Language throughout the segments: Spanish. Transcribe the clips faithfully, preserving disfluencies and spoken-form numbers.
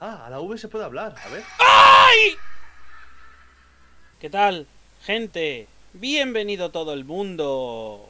Ah, a la V se puede hablar, a ver. ¡Ay! ¿Qué tal, gente? Bienvenido todo el mundo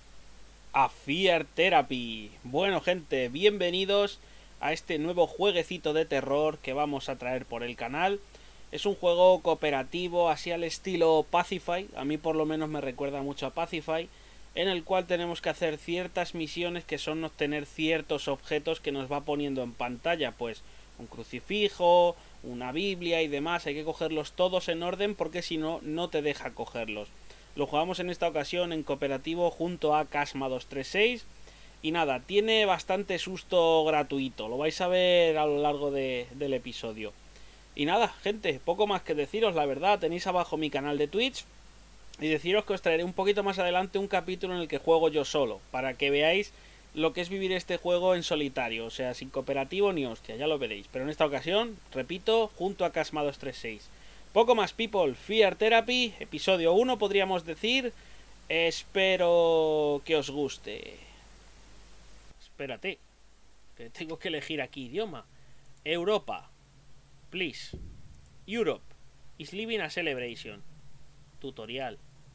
a Fear Therapy. Bueno, gente, bienvenidos a este nuevo jueguecito de terror que vamos a traer por el canal. Es un juego cooperativo, así al estilo Pacify. A mí por lo menos me recuerda mucho a Pacify, en el cual tenemos que hacer ciertas misiones que son obtener ciertos objetos que nos va poniendo en pantalla. Pues un crucifijo, una biblia y demás. Hay que cogerlos todos en orden porque si no, no te deja cogerlos. Lo jugamos en esta ocasión en cooperativo junto a Casma dos tres seis. Y nada, tiene bastante susto gratuito. Lo vais a ver a lo largo de, del episodio. Y nada, gente, poco más que deciros, la verdad. Tenéis abajo mi canal de Twitch. Y deciros que os traeré un poquito más adelante un capítulo en el que juego yo solo, para que veáis lo que es vivir este juego en solitario, o sea, sin cooperativo ni hostia, ya lo veréis. Pero en esta ocasión, repito, junto a Casma dos tres seis. Poco más, people. Fear Therapy, episodio uno, podríamos decir. Espero que os guste. Espérate, que tengo que elegir aquí idioma. Europa. Please. Europe is living a celebration. Tutorial.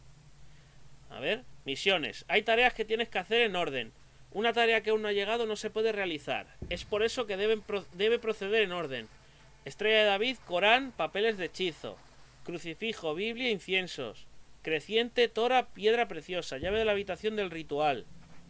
A ver, misiones. Hay tareas que tienes que hacer en orden. Una tarea que aún no ha llegado no se puede realizar. Es por eso que deben pro debe proceder en orden. Estrella de David, Corán, papeles de hechizo. Crucifijo, Biblia, inciensos. Creciente, Tora, piedra preciosa. Llave de la habitación del ritual.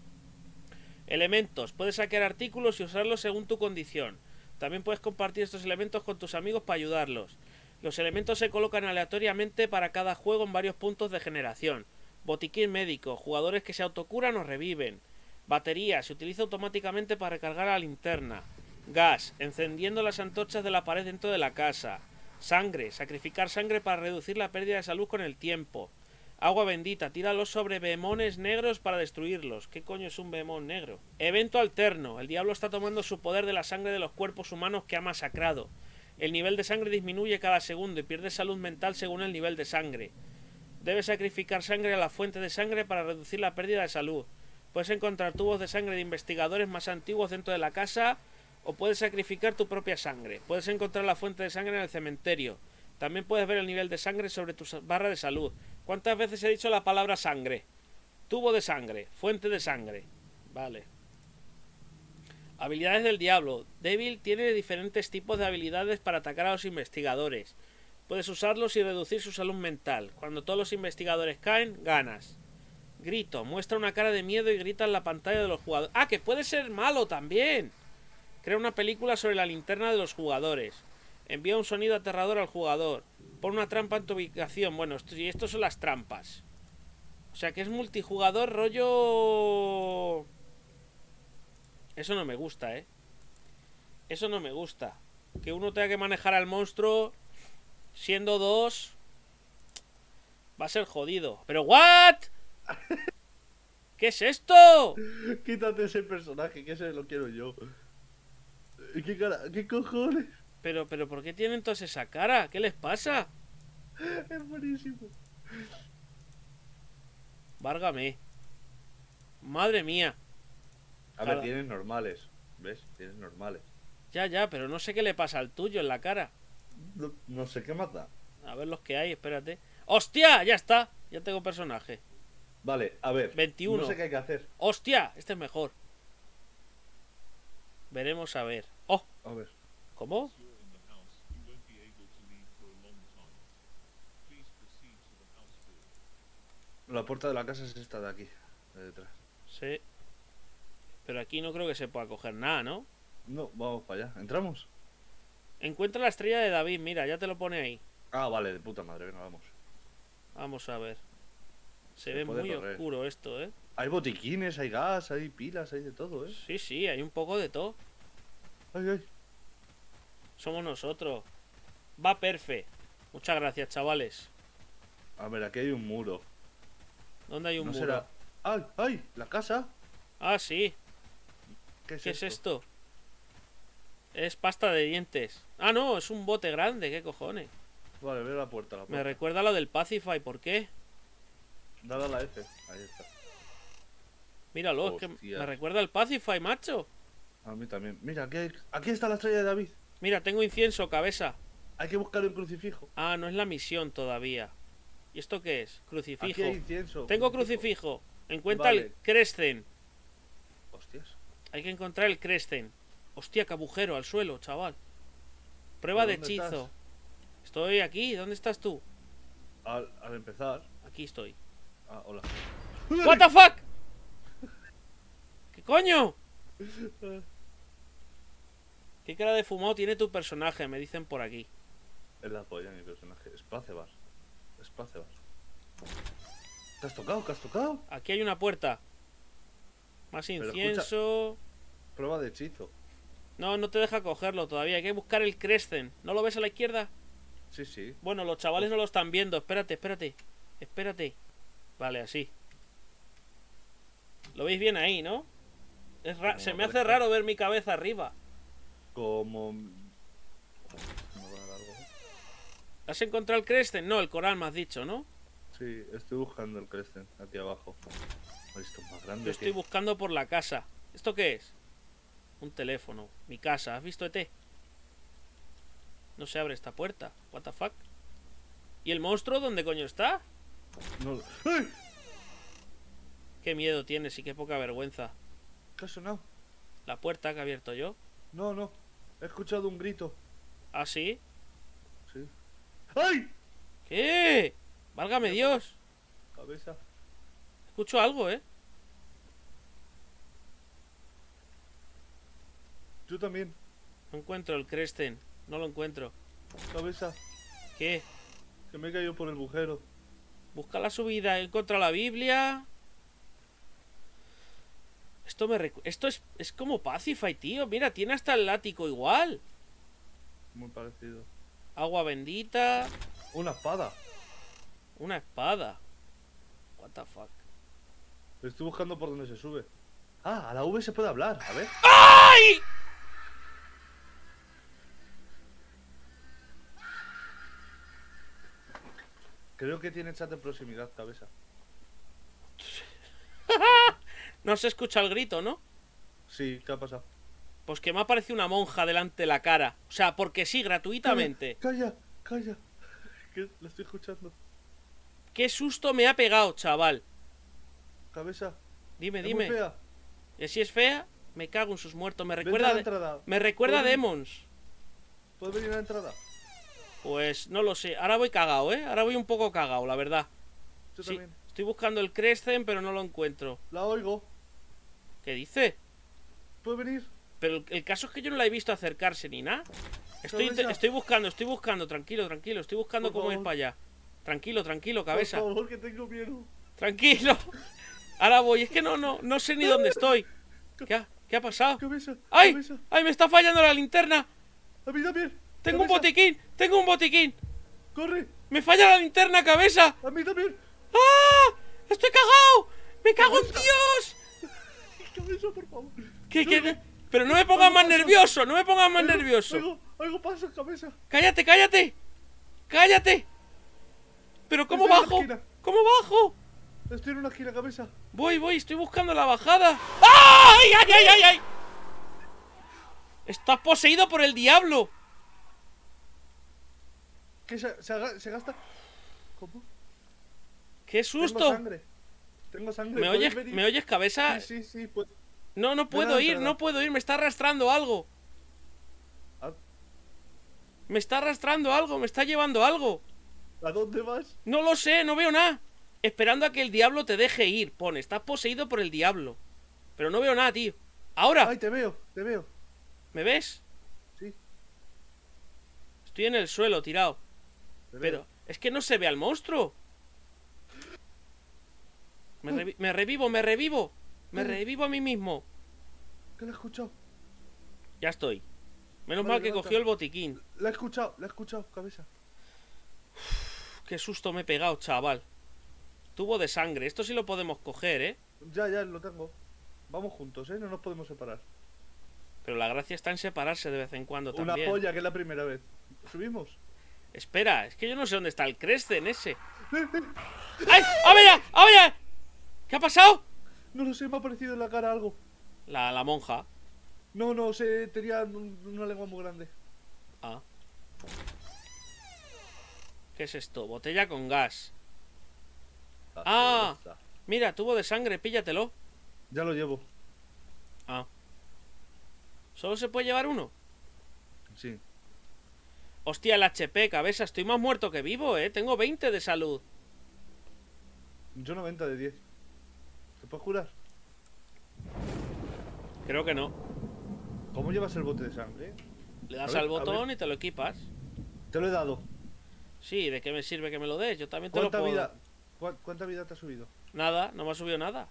Elementos. Puedes saquear artículos y usarlos según tu condición. También puedes compartir estos elementos con tus amigos para ayudarlos. Los elementos se colocan aleatoriamente para cada juego en varios puntos de generación. Botiquín médico. Jugadores que se autocuran o reviven. Batería. Se utiliza automáticamente para recargar la linterna. Gas. Encendiendo las antorchas de la pared dentro de la casa. Sangre. Sacrificar sangre para reducir la pérdida de salud con el tiempo. Agua bendita. Tíralos sobre behemones negros para destruirlos. ¿Qué coño es un behemón negro? Evento alterno. El diablo está tomando su poder de la sangre de los cuerpos humanos que ha masacrado. El nivel de sangre disminuye cada segundo y pierde salud mental según el nivel de sangre. Debes sacrificar sangre a la fuente de sangre para reducir la pérdida de salud. Puedes encontrar tubos de sangre de investigadores más antiguos dentro de la casa o puedes sacrificar tu propia sangre. Puedes encontrar la fuente de sangre en el cementerio. También puedes ver el nivel de sangre sobre tu barra de salud. ¿Cuántas veces he dicho la palabra sangre? Tubo de sangre, fuente de sangre. Vale. Habilidades del diablo. Devil tiene diferentes tipos de habilidades para atacar a los investigadores. Puedes usarlos y reducir su salud mental. Cuando todos los investigadores caen, ganas. Grito. Muestra una cara de miedo y grita en la pantalla de los jugadores. ¡Ah, que puede ser malo también! Crea una película sobre la linterna de los jugadores. Envía un sonido aterrador al jugador. Pon una trampa en tu ubicación. Bueno, esto, y estos son las trampas. O sea que es multijugador rollo... Eso no me gusta, ¿eh? Eso no me gusta. Que uno tenga que manejar al monstruo siendo dos... Va a ser jodido. ¿Pero what? ¿Qué es esto? Quítate ese personaje, que ese lo quiero yo. ¿Qué cara? ¿Qué cojones? Pero, pero, ¿por qué tienen todos esa cara? ¿Qué les pasa? Es buenísimo. Várgame. Madre mía. A ver, tienes normales. ¿Ves? Tienes normales. Ya, ya, pero no sé qué le pasa al tuyo en la cara. No, no sé qué más da. A ver los que hay, espérate. ¡Hostia! Ya está. Ya tengo personaje. Vale, a ver. veintiuno. No sé qué hay que hacer. ¡Hostia! Este es mejor. Veremos a ver. ¡Oh! A ver. ¿Cómo? La puerta de la casa es esta de aquí. De detrás. Sí. Pero aquí no creo que se pueda coger nada, ¿no? No, vamos para allá. ¿Entramos? Encuentra la estrella de David. Mira, ya te lo pone ahí. Ah, vale, de puta madre. Venga, vamos. Vamos a ver. Se, Se ve puede muy correr. oscuro esto, ¿eh? Hay botiquines, hay gas, hay pilas, hay de todo, ¿eh? Sí, sí, hay un poco de todo. Ay, ay. Somos nosotros. Va perfecto. Muchas gracias, chavales. A ver, aquí hay un muro. ¿Dónde hay un ¿No muro? será? ¡Ay, ay! ¿La casa? Ah, sí. ¿Qué es ¿Qué esto? es esto? Es pasta de dientes. Ah, no, es un bote grande. ¿Qué cojones? Vale, ve la puerta, la puerta. Me recuerda a lo del Pacify. ¿Por qué? Dale a la F. Ahí está. Míralo, es que Hostia. me recuerda al Pacify, macho. A mí también. Mira, aquí, hay- aquí está la estrella de David. Mira, tengo incienso, cabeza. Hay que buscar un crucifijo. Ah, no es la misión todavía. ¿Y esto qué es? Crucifijo. Aquí hay incienso. Tengo crucifijo. Encuentra Vale. el Crescent. Hostias. Hay que encontrar el Crescent. Hostia, qué agujero al suelo, chaval. Prueba de ¿Pero dónde hechizo. estás? Estoy aquí. ¿Dónde estás tú? Al, al empezar. Aquí estoy. Ah, hola. What the fuck? ¿Qué coño? ¿Qué cara de fumado tiene tu personaje? Me dicen por aquí. Es la polla mi personaje. Spacebar. Spacebar. ¿Te has tocado? ¿Qué has tocado? Aquí hay una puerta. Más Pero incienso. Prueba de hechizo. No, no te deja cogerlo todavía. Hay que buscar el Crescent. ¿No lo ves a la izquierda? Sí, sí. Bueno, los chavales no lo están viendo. Espérate, espérate. Espérate. Vale, así. Lo veis bien ahí, ¿no? Es ra- Como Se me hace recto. raro ver mi cabeza arriba. Como... Me va a dar algo. ¿Has encontrado el Crescent? No, el coral me has dicho, ¿no? Sí, estoy buscando el Crescent aquí abajo. Esto es más grande. Yo estoy que- buscando por la casa. ¿Esto qué es? Un teléfono. Mi casa. ¿Has visto E T? No se abre esta puerta. What the fuck? ¿Y el monstruo dónde coño está? No. ¡Ay! Qué miedo tienes y qué poca vergüenza. ¿Qué ha sonado? La puerta que he abierto yo. No, no. He escuchado un grito. ¿Ah, sí? Sí. ¡Ay! ¿Qué? Válgame Dios. Cabeza. Escucho algo, ¿eh? Yo también. No encuentro el Crescent. No lo encuentro. Cabeza. ¿Qué? Que me he caído por el agujero. Busca la subida. Encuentra la Biblia. Esto me recu- Esto es, es como Pacify, tío. Mira, tiene hasta el látigo igual. Muy parecido. Agua bendita. Una espada. Una espada. What the fuck. Estoy buscando por donde se sube. Ah, a la V se puede hablar. A ver. ¡Ay! Creo que tiene chat de proximidad, cabeza. No se escucha el grito, ¿no? Sí, ¿qué ha pasado? Pues que me ha aparecido una monja delante de la cara. O sea, porque sí, gratuitamente. Calla, calla. Que la estoy escuchando. Qué susto me ha pegado, chaval. Cabeza. Dime, Es dime. muy fea. Y si es fea, me cago en sus muertos. Me Vente recuerda a la de- entrada. Me recuerda a ¿Puedes- Demons. ¿Puedes venir a la entrada? Pues no lo sé. Ahora voy cagado, ¿eh? Ahora voy un poco cagado, la verdad. Yo Sí, también. estoy buscando el Crescent, pero no lo encuentro. La oigo. ¿Qué dice? ¿Puedes venir? Pero el, el caso es que yo no la he visto acercarse ni nada. Estoy, Cabeza. inte- estoy buscando, estoy buscando. Tranquilo, tranquilo. Estoy buscando Por cómo ir favor. para allá. Tranquilo, tranquilo, cabeza. Por favor, que tengo miedo. Tranquilo. Ahora voy. Es que no, no, no sé ni dónde estoy. ¿Qué ha, qué ha pasado? Cabeza. ¡Ay! Cabeza. ¡Ay, me está fallando la linterna! A mí también. ¡Tengo un Cabeza. botiquín! ¡Tengo un botiquín! Corre. ¡Me falla la linterna, cabeza! A mí también. ¡Ah! ¡Estoy cagado! ¡Me cago en Dios! Cabeza, por favor. ¿Qué, qué? Oigo, Pero no me pongas más pasa. nervioso, no me pongas más oigo, nervioso. Oigo, oigo pasos, cabeza. ¡Cállate, cállate! ¡Cállate! ¿Pero cómo Estoy en la bajo? esquina. ¿Cómo bajo? Estoy en una esquina, cabeza. Voy, voy, estoy buscando la bajada. ¡Ay, ay, ay, ay, ay! Estás poseído por el diablo. ¿Qué se, se, haga- se gasta? ¿Cómo? ¡Qué Tengo susto! sangre. Tengo sangre. ¿Me ¿Puedes oyes, venir? ¿Me oyes, cabeza? Sí, sí, sí. Pues... No, no Ven a puedo la ir, entrada. no puedo ir, me está arrastrando algo. ¿A, Me está arrastrando algo, me está llevando algo. ¿A dónde vas? No lo sé, no veo nada. Esperando a que el diablo te deje ir. Pone, estás poseído por el diablo. Pero no veo nada, tío. Ahora, Ay, te veo, te veo. ¿me ves? Sí, Estoy en el suelo, tirado. te Pero veo. es que no se ve al monstruo. Me, revi- me revivo, me revivo. Me ¿Qué? revivo a mí mismo. ¿Qué la he escuchado? Ya estoy. Menos Vale, mal que levanta. cogió el botiquín. La he escuchado, la he escuchado, cabeza. Qué susto me he pegado, chaval. Tubo de sangre. Esto sí lo podemos coger, ¿eh? Ya, ya, lo tengo. Vamos juntos, ¿eh? No nos podemos separar. Pero la gracia está en separarse de vez en cuando Una también. polla, que es la primera vez. ¿Subimos? Espera, es que yo no sé dónde está el Crescent ese. ¡Ay! ¡A ver ya! ¡A ver ya! ¿Qué ha pasado? No lo sé, me ha aparecido en la cara algo. La, la monja. No, no, se tenía un- una lengua muy grande. Ah. ¿Qué es esto? Botella con gas. Ah. Mira, tubo de sangre, píllatelo. Ya lo llevo. Ah. ¿Solo se puede llevar uno? Sí. Hostia, el H P, cabeza, estoy más muerto que vivo, eh. Tengo veinte de salud. Yo noventa de diez. ¿Te puedes curar? Creo que no. ¿Cómo llevas el bote de sangre? Le das A ver, al botón a y te lo equipas. Te lo he dado. Sí, ¿de qué me sirve que me lo des? Yo también te lo ¿Cuánta puedo. vida, cua- ¿Cuánta vida te ha subido? Nada, no me ha subido nada.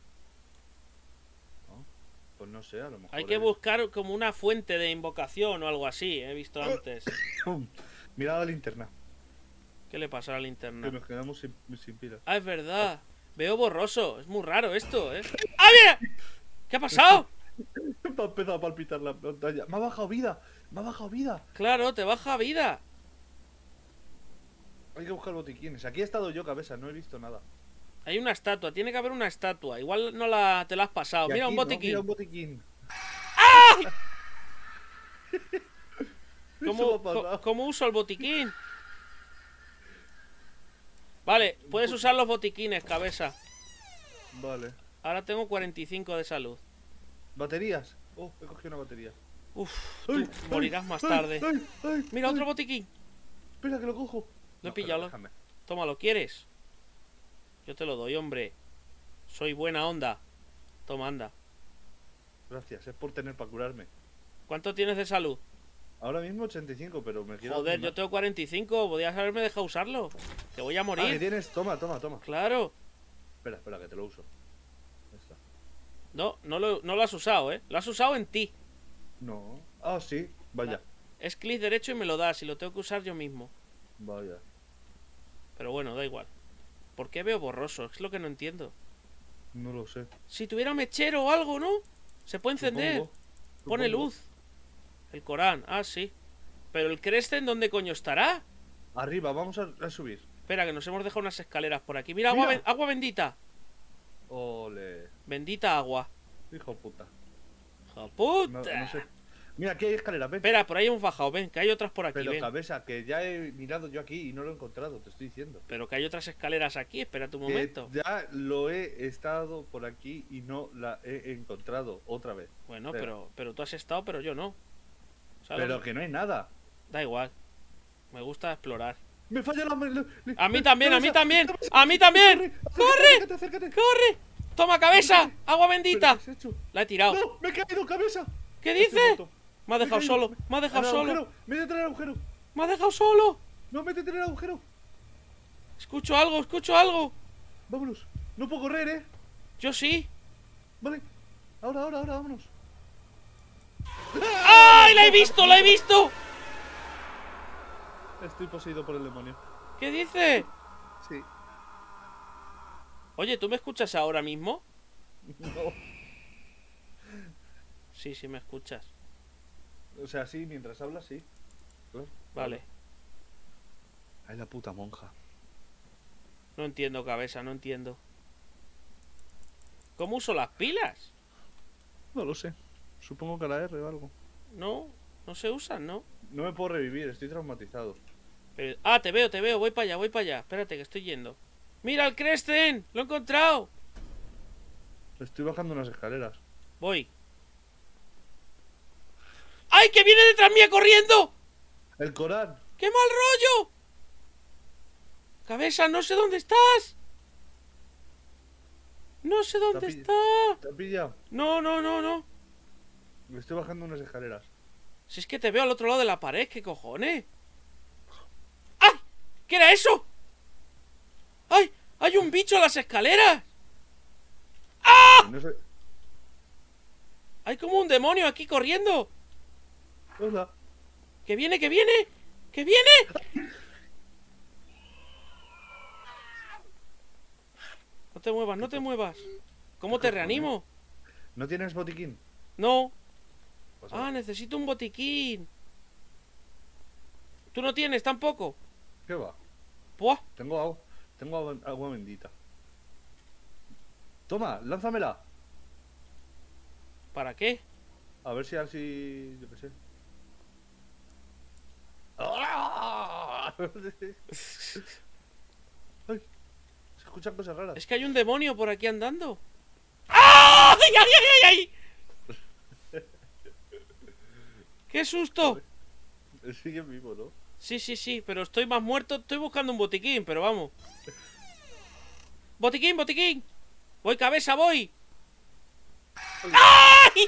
No, pues no sé, a lo mejor. Hay que es- buscar como una fuente de invocación o algo así, he visto antes. Mira la linterna. ¿Qué le pasa a la Que linterna? nos quedamos sin, sin pilas. Ah, es verdad. Veo borroso. Es muy raro esto, ¿eh? ¡Ah, mira! ¿Qué ha pasado? Me ha empezado a palpitar la pantalla. Me ha bajado vida. Me ha bajado vida. Claro, te baja vida. Hay que buscar botiquines. Aquí he estado yo, cabeza. No he visto nada. Hay una estatua, tiene que haber una estatua. Igual no la te la has pasado. Y Mira, aquí un no, botiquín. mira un botiquín. ¿Cómo, Eso me ha co- pasado. ¿Cómo uso el botiquín? Vale, puedes usar los botiquines, cabeza. Vale. Ahora tengo cuarenta y cinco de salud. ¿Baterías? Oh, he cogido una batería. Uf, Ay, tú ay, morirás más ay, tarde. ay, ay, Mira, ay. otro botiquín. Espera, que lo cojo. Lo he No, pillado. pero déjame. Tómalo, ¿quieres? Yo te lo doy, hombre. Soy buena onda. Toma, anda. Gracias, es por tener para curarme. ¿Cuánto tienes de salud? Ahora mismo ochenta y cinco, pero me quiero. Joder, yo tengo cuarenta y cinco. Podrías haberme dejado usarlo. Que voy a Ah, que morir. tienes. Toma, toma, toma. Claro. Espera, espera, que te lo uso. Ya está. No, no lo, no lo has usado, ¿eh? Lo has usado en ti. No. Ah, sí. Vaya. Es clic derecho y me lo das. Y lo tengo que usar yo mismo. Vaya. Pero bueno, da igual. ¿Por qué veo borroso? Es lo que no entiendo. No lo sé. Si tuviera mechero o algo, ¿no? Se puede encender. Supongo, Pone supongo. luz. El Corán. Ah, sí. Pero el Cresten, ¿dónde coño estará? Arriba, vamos a, a subir. Espera, que nos hemos dejado unas escaleras por aquí. Mira, agua, Mira. ben- agua bendita. Ole. Bendita agua. Hijo puta. ¡Hijo No, puta! no sé. Mira, aquí hay escaleras, ven. Espera, por ahí hemos bajado. Ven, que hay otras por aquí. Pero Ven. cabeza, que ya he mirado yo aquí y no lo he encontrado, te estoy diciendo. Pero que hay otras escaleras aquí. Espérate un Que momento. ya lo he estado por aquí y no la he encontrado otra vez. Bueno, Espera. pero, pero tú has estado, pero yo no. ¿Sabes? Pero que no hay nada. Da igual. Me gusta explorar. Me falla la... la- A mí también, a mí cabeza, también. cabeza, A mí también. ¡Corre! Acércate, acércate. ¡Corre! ¡Toma, cabeza! ¡Agua ¿Pero bendita! qué has hecho? La he tirado. ¡No! ¡Me he caído, cabeza! ¿Qué Estoy dice? muerto. Me ha Me he dejado caído. solo. Me ha dejado En el solo. agujero. Métete en el agujero. Me ha dejado solo. No, métete en el agujero. Escucho algo, escucho algo. Vámonos. No puedo correr, ¿eh? Yo sí. Vale. Ahora, ahora, ahora, vámonos. ¡Ay! ¡La he visto! ¡La he visto! Estoy poseído por el demonio. ¿Qué dice? Sí. Oye, ¿tú me escuchas ahora mismo? No. Sí, sí me escuchas. O sea, sí, mientras hablas, sí. Claro. Vale. Ay, la puta monja. No entiendo, cabeza, no entiendo. ¿Cómo uso las pilas? No lo sé. Supongo que a la R o algo. No, no se usan, ¿no? No me puedo revivir, estoy traumatizado. Pero- Ah, te veo, te veo, voy para allá, voy para allá. Espérate, que estoy yendo. ¡Mira el Cresten! ¡Lo he encontrado! Estoy bajando unas escaleras. Voy. ¡Ay, que viene detrás mía corriendo! ¡El Corán! ¡Qué mal rollo! Cabeza, no sé dónde estás. No sé dónde Tapi- está. ¿Te has pillado? No, no, no, no. Estoy bajando unas escaleras. Si es que te veo al otro lado de la pared, ¿qué cojones? ¡Ay! ¿Qué era eso? ¡Ay! ¡Hay un bicho en las escaleras! Y no sé... ¡Hay como un demonio aquí corriendo! Hola. ¡Que viene, que viene! ¡Que viene! No te muevas, no te muevas. ¿Cómo te cojones? reanimo? ¿No tienes botiquín? No. Pues Ah, necesito un botiquín. ¿Tú no tienes tampoco? ¿Qué va? Buah. Tengo agua, tengo agua, agua bendita. Toma, lánzamela. ¿Para qué? A ver si así... Yo qué sé. Ay, se escuchan cosas raras. Es que hay un demonio por aquí andando. ¡Ay, ay, ay, ay, ay! ¡Qué susto! Sigue vivo, ¿no? Sí, sí, sí, pero estoy más muerto. Estoy buscando un botiquín, pero vamos. ¡Botiquín, botiquín! ¡Voy, cabeza, voy! ¡Ay!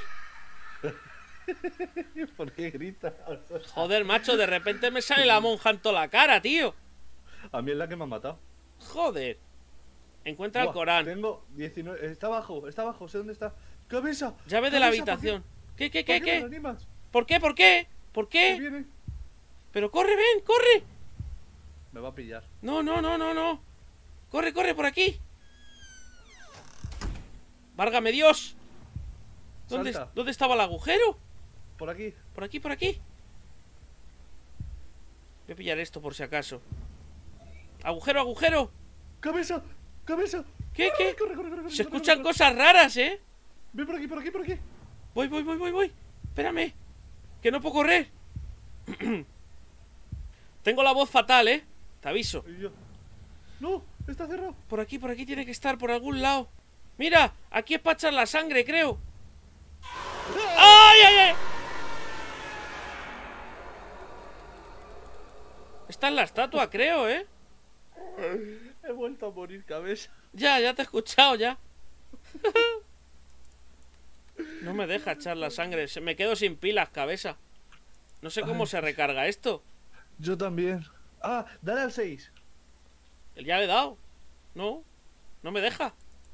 ¿Por qué grita? Joder, macho, de repente me sale la monja en toda la cara, tío. A mí es la que me ha matado. Joder. Encuentra el Buah, Corán. Tengo diecinueve. Está abajo, está abajo, sé dónde está. ¡Cabeza! Llave de la ¡Cabeza! habitación. ¿Qué, qué, ¿Por qué, qué, ¿Por qué me qué? animas? ¿Por qué, por qué? ¿Por ¿Qué qué? viene? Pero corre, ven, corre. Me va a pillar. No, no, no, no, no. Corre, corre por aquí. Válgame Dios. ¿Dónde, Salta. ¿Dónde estaba el agujero? Por aquí. Por aquí, por aquí. Voy a pillar esto por si acaso. Agujero, agujero. ¡Cabeza! ¡Cabeza! ¿Qué, ¡Corre, qué? corre, corre, corre, corre, Se corre, escuchan corre! cosas raras, ¿eh? Ven por aquí, por aquí, por aquí. Voy, voy, voy, voy, voy. Espérame. Que no puedo correr. Tengo la voz fatal, ¿eh? Te aviso. Y yo. ¡No! ¡Está cerrado! Por aquí, por aquí tiene que estar, por algún lado. Mira, aquí es para echar la sangre, creo. ¡Ay, ay, ay! Está en la estatua, creo, ¿eh? He vuelto a morir, cabeza. Ya, ya te he escuchado, ya. No me deja echar la sangre. Se me quedo sin pilas, cabeza. No sé cómo Ay. se recarga esto. Yo también. Ah, dale al seis. Ya le he dado. No, no me deja.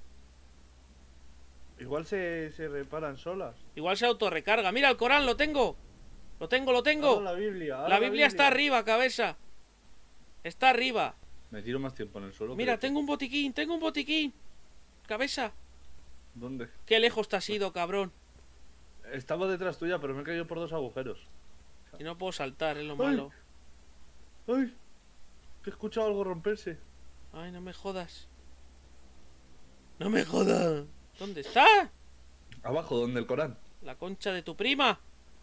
Igual se, se reparan solas. Igual se autorrecarga. Mira, el Corán, lo tengo. Lo tengo, lo tengo. Ahora la Biblia. ahora La Biblia está arriba, cabeza. Está arriba. Me tiro más tiempo en el suelo. Mira, creo que- tengo un botiquín, tengo un botiquín. Cabeza. ¿Dónde? Qué lejos te has ido, cabrón. Estaba detrás tuya, pero me he caído por dos agujeros. Y no puedo saltar, es lo Ay. malo. ¡Ay! Que he escuchado algo romperse. Ay, no me jodas. No me jodas. ¿Dónde está? Abajo, donde el Corán. La concha de tu prima.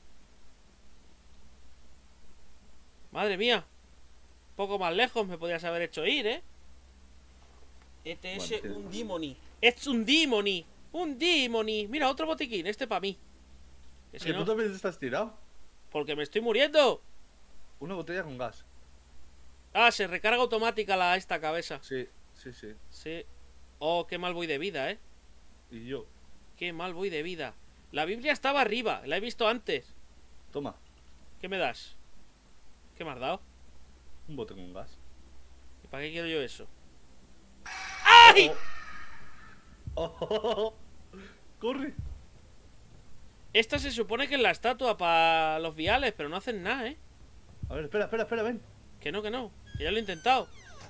Madre mía. Un poco más lejos me podías haber hecho ir, ¿eh? Este es Bueno, un demoni. Es un demoni. Un demoni. Mira, otro botiquín. Este para mí. Que si ¿Que no- tú también estás tirado? Porque me estoy muriendo. Una botella con gas. Ah, se recarga automática la esta cabeza. Sí, sí, sí. Sí. Oh, qué mal voy de vida, ¿eh? Y yo. Qué mal voy de vida. La Biblia estaba arriba. La he visto antes. Toma, ¿Qué me das? ¿Qué me has dado? un bote con gas. ¿Y para qué quiero yo eso? ¡Ay! Oh. Oh. ¡Corre! Esta se supone que es la estatua para los viales, pero no hacen nada, ¿eh? A ver, espera, espera, espera, ven. Que no, que no. Que ya lo he intentado.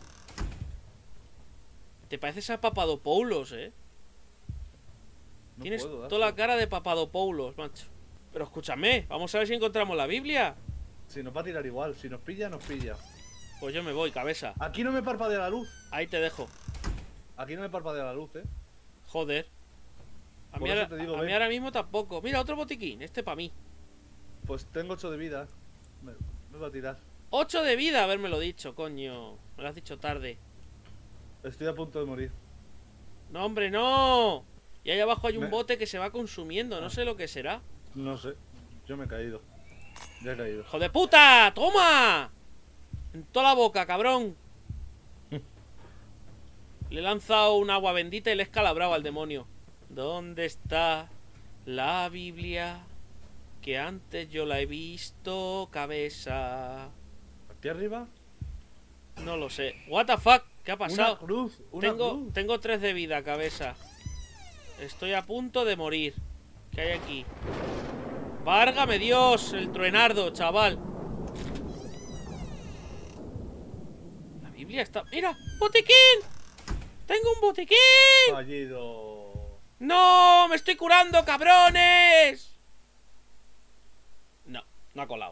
Te pareces a Papadopoulos, ¿eh? No Tienes puedo, toda la Dazo. cara de Papadopoulos, macho. Pero escúchame, vamos a ver si encontramos la Biblia. Si nos va a tirar igual. Si nos pilla, nos pilla. Pues yo me voy, cabeza. Aquí no me parpadea la luz. Ahí te dejo. Aquí no me parpadea la luz, eh. Joder. A, Por mí eso ahora, te digo, a ven. mí ahora mismo tampoco. Mira, otro botiquín. Este para mí. Pues tengo ocho de vida. Me, me va a tirar. ocho de vida, habérmelo dicho, coño. Me lo has dicho tarde. Estoy a punto de morir. No, hombre, no. Y ahí abajo hay un Me- bote que se va consumiendo. No sé lo que será. No sé. Yo me he caído. Ya he caído. ¡Hijo de puta! ¡Toma! En toda la boca, cabrón. Le he lanzado un agua bendita y le he escalabrado al demonio. ¿Dónde está la Biblia? Que antes yo la he visto, cabeza. ¿Aquí arriba? No lo sé. What the fuck? ¿Qué ha pasado? Una cruz. Una Tengo, cruz. tengo tres de vida, cabeza. Estoy a punto de morir. ¿Qué hay aquí? ¡Várgame Dios! El truenardo, chaval. La Biblia está... ¡Mira! ¡Botiquín! ¡Tengo un botiquín! Fallido. ¡No! ¡Me estoy curando, cabrones! No, no ha colado.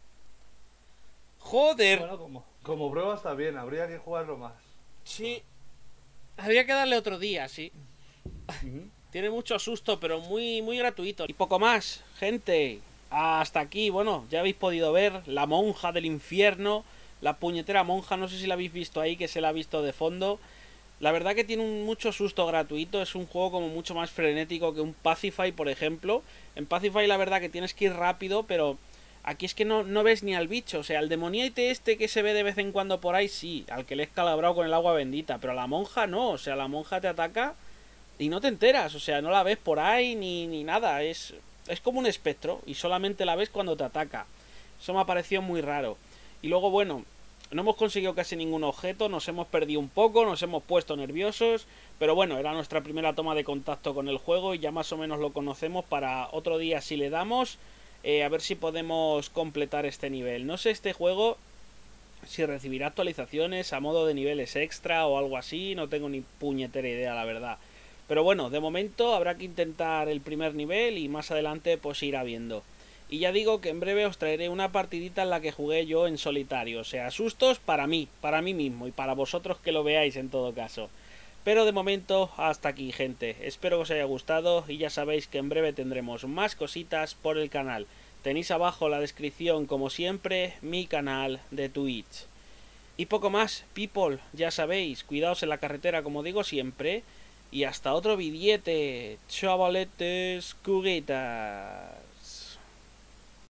Joder. Bueno, como, como prueba está bien. Habría que jugarlo más. Sí. Habría que darle otro día, sí. Ujú. Tiene mucho susto, pero muy, muy gratuito. Y poco más, gente. Hasta aquí, bueno, ya habéis podido ver la monja del infierno la puñetera monja, no sé si la habéis visto ahí, que se la ha visto de fondo. La verdad que tiene un mucho susto gratuito, es un juego como mucho más frenético que un Pacify, por ejemplo. En Pacify la verdad que tienes que ir rápido, pero aquí es que no, no ves ni al bicho. O sea, al demoniaite este que se ve de vez en cuando por ahí, sí, al que le es calabrado con el agua bendita, pero a la monja no, o sea, la monja te ataca y no te enteras, o sea, no la ves por ahí ni, ni nada, es, es como un espectro y solamente la ves cuando te ataca. Eso me ha parecido muy raro. Y luego, bueno, no hemos conseguido casi ningún objeto, nos hemos perdido un poco, nos hemos puesto nerviosos, pero bueno, era nuestra primera toma de contacto con el juego y ya más o menos lo conocemos. Para otro día si le damos, eh, a ver si podemos completar este nivel. No sé este juego si recibirá actualizaciones a modo de niveles extra o algo así, no tengo ni puñetera idea, la verdad. Pero bueno, de momento habrá que intentar el primer nivel y más adelante pues irá viendo. Y ya digo que en breve os traeré una partidita en la que jugué yo en solitario. O sea, sustos para mí, para mí mismo y para vosotros que lo veáis en todo caso. Pero de momento hasta aquí, gente. Espero que os haya gustado y ya sabéis que en breve tendremos más cositas por el canal. Tenéis abajo en la descripción, como siempre, mi canal de Twitch. Y poco más, people, ya sabéis, cuidaos en la carretera como digo siempre. Y hasta otro billete, chavaletes, curitas.